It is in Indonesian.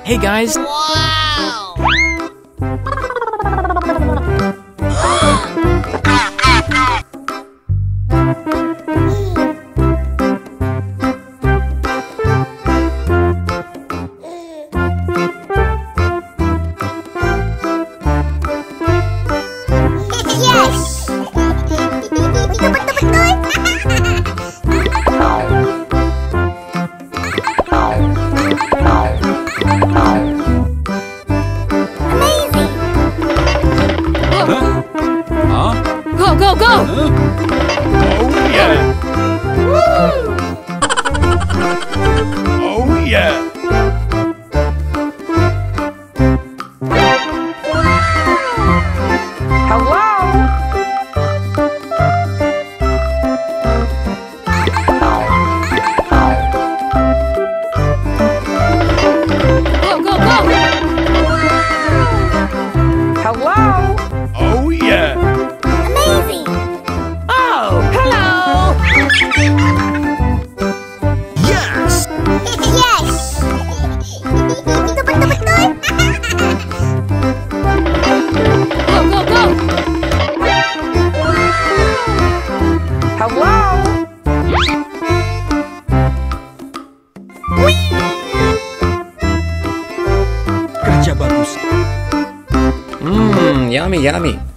Hey guys! Wow! Yes! Go, go, go! Oh yeah! Oh yeah! Go, go, go! Oh yeah! Amazing! Oh, hello! Yes! Yes! Go, go, go! Kerja bagus. Yummy, yummy.